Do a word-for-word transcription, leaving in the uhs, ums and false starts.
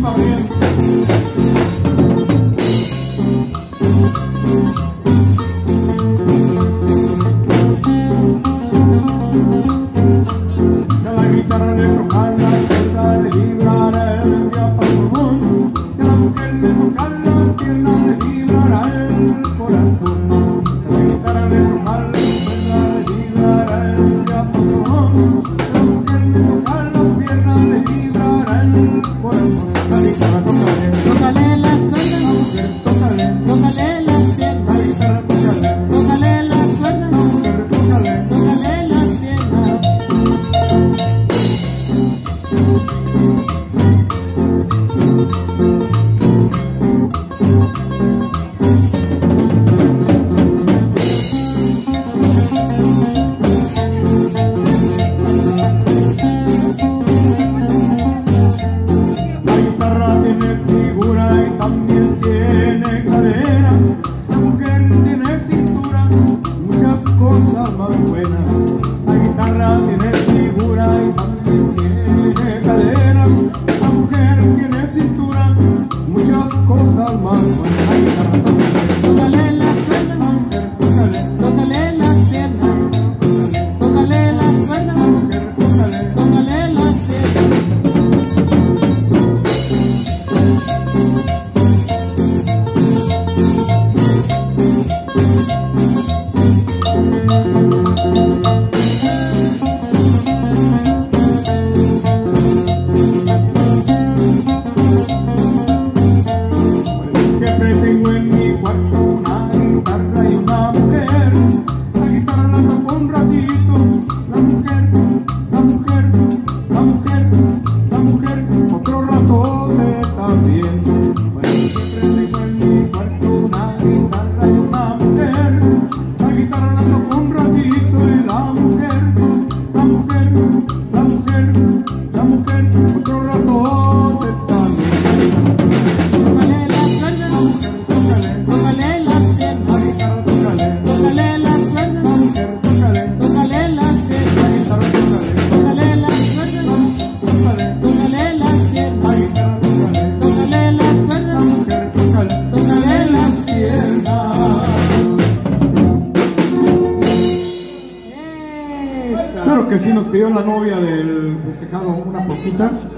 va bien. Si a la guitarra le toca la cuerda, le vibrará el diapasón. Si a la mujer le toca las piernas, le vibrará el corazón. Si a la guitarra le toca la cuerda, le vibrará el diapasón. Si a la mujer le toca las piernas, le vibrará el corazón. La guitarra tócale, Tócale las cuerdas, la mujer tócale, tócale las piernas, la guitarra tócale, tócale las cuerdas, la mujer tócale. tócale las piernas. La guitarra tiene figura y también tiene caderas. La mujer tiene cintura, muchas cosas más buenas. La guitarra tiene figura y también tiene caderas. La mujer tiene cintura, muchas cosas más buenas. La guitarra Tócale las cuerdas, la mujer tócale, tócale las piernas, tócale las cuerdas, la mujer tócale. tócale las piernas. Siempre tengo en mi cuarto una guitarra y una mujer. La guitarra la toco un ratito, la mujer, la mujer, la mujer, la mujer, otro ratote también. Bueno, siempre tengo en mi cuarto una guitarra y una mujer. La guitarra la toco un ratito y la mujer, la mujer, la mujer, la mujer, otro ratote también. Tócale las cuerdas, Tócale, tócale las la piernas, guitarra tócale, tócale las cuerdas, la mujer tócale, tócale las la piernas, guitarra tócale, tócale las cuerdas, tócale, tócale las la piernas, guitarra tócale, tócale las la cuerdas, mujer tócale, tócale las piernas. Esa. Claro que sí nos pidió la novia del festejado una poquita.